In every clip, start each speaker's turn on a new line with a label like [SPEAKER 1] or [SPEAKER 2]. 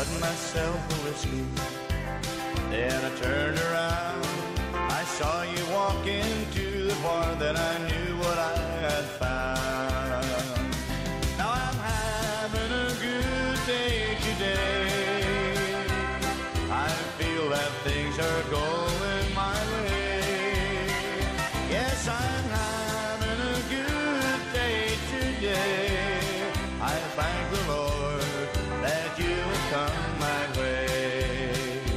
[SPEAKER 1] bought myself a whiskey. Then I turned around, I saw you walk into the bar, then I knew what I had found. Now I'm having a good day today. I feel that things are going my way. Yes, I'm having a good day today. I thank the Lord that you have come my way.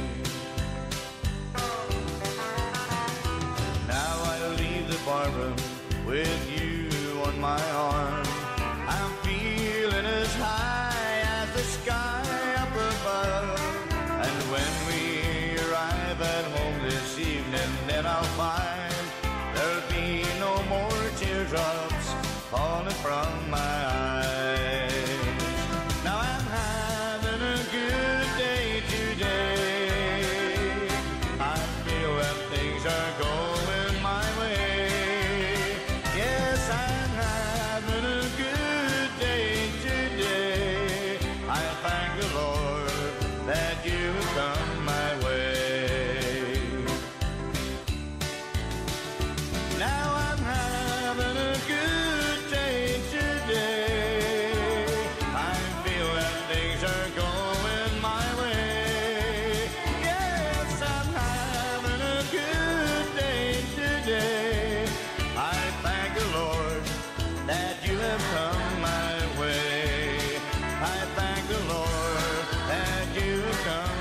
[SPEAKER 1] Now I leave the barroom with you on my arm. I'm feeling as high as the sky up above. And when we arrive at home this evening, then I'll find there'll be no more teardrops falling from my eyes. Now I'm having a good day today. I feel that things are going my way. Yes, I'm having a good day today. I thank the Lord that you have come my way. Now I'm having a good day today. I feel that things are going my way. Yes, I'm having a good day today. I thank the Lord that you have come my way. I thank the Lord that you have come